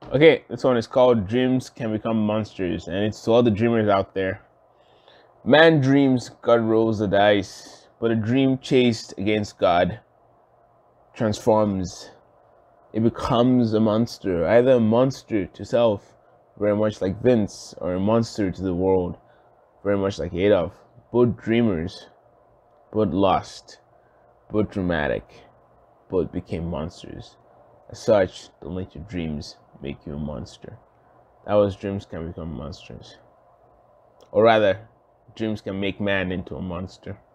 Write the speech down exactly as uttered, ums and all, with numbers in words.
Okay, this one is called Dreams Can Become Monsters, and it's to all the dreamers out there. Man dreams, God rolls the dice, but a dream chased against God transforms. It becomes a monster, either a monster to self, very much like Vince, or a monster to the world, very much like Adolf. Both dreamers, both lost, both dramatic, both became monsters. As such, don't let your dreams make you a monster. That was Dreams Can Become Monsters. Or rather, dreams can make man into a monster.